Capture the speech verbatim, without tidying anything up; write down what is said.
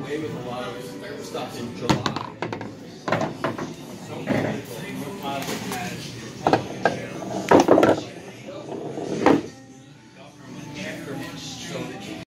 away with a lot of stuff in July.